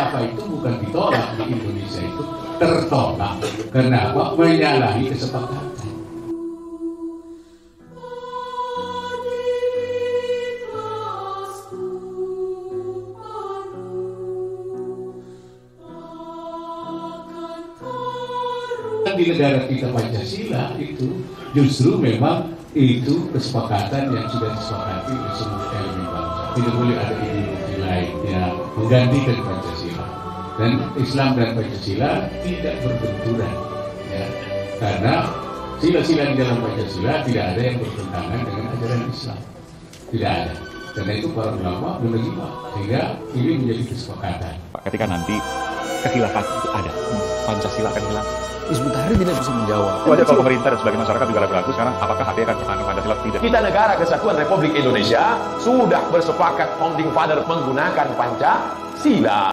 khilafah itu bukan ditolak di Indonesia, itu tertolak. Kenapa? Menyalahi kesepakatan. Di negara kita Pancasila itu justru memang itu kesepakatan yang sudah disepakati oleh semua elemen bangsa. Tidak boleh ada ideologi lain yang menggantikan Pancasila. Dan Islam dan Pancasila tidak berbenturan, ya. Karena sila-sila di dalam Pancasila tidak ada yang bertentangan dengan ajaran Islam, tidak ada. Karena itu para ulama menerima, sehingga ini menjadi kesepakatan. Pak, ketika nanti kekhilafan itu ada, Pancasila akan hilang. Hizbut Tahrir tidak bisa menjawab. Wajar kalau pemerintah dan sebagian masyarakat juga ragu-ragu sekarang apakah HTI akan bertahan Pancasila atau tidak. Kita negara kesatuan Republik Indonesia sudah bersepakat founding father menggunakan Pancasila.